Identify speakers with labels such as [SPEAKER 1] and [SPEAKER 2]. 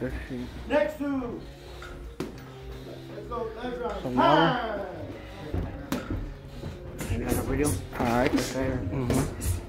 [SPEAKER 1] Let's see.
[SPEAKER 2] Next two. Let's go. Let's round.
[SPEAKER 1] So now,
[SPEAKER 2] You got a video?
[SPEAKER 1] alright.
[SPEAKER 2] Yes, sir.